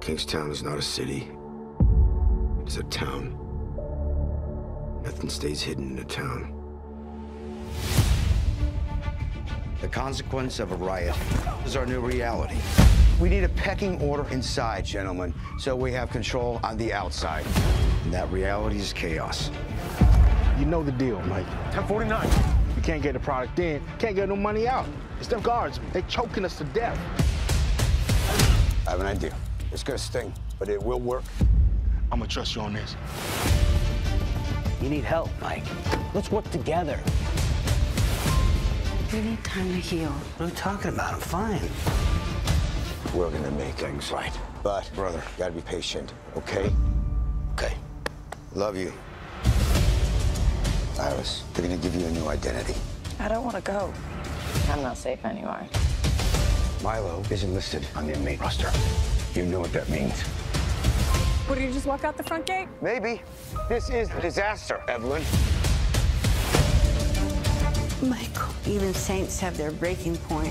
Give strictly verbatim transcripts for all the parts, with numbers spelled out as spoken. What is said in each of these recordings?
Kingstown is not a city. It's a town. Nothing stays hidden in a town. The consequence of a riot is our new reality. We need a pecking order inside, gentlemen, so we have control on the outside. And that reality is chaos. You know the deal, Mike. ten forty-nine. You can't get the product in, can't get no money out. It's them guards. They choking us to death. I have an idea. It's gonna sting, but it will work. I'm gonna trust you on this. You need help, Mike. Let's work together. You need time to heal. What are you talking about? I'm fine. We're gonna make things right. But, brother, you gotta be patient, okay? Okay. Love you. Iris, they're gonna give you a new identity. I don't want to go. I'm not safe anywhere. Milo is enlisted on the inmate roster. You know what that means. Would you just walk out the front gate? Maybe. This is a disaster, Evelyn. Michael, even saints have their breaking point.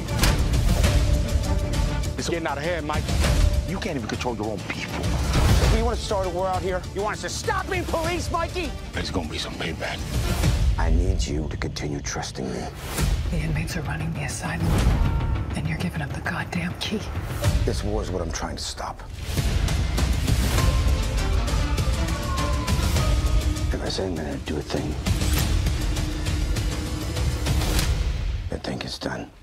It's getting out of hand, Mike. You can't even control your own people. You want to start a war out here? You want us to stop being police, Mikey? There's gonna be some payback. I need you to continue trusting me. The inmates are running the asylum, and you're giving up the goddamn key. This war is what I'm trying to stop. If I say I'm gonna do a thing, I think it's done.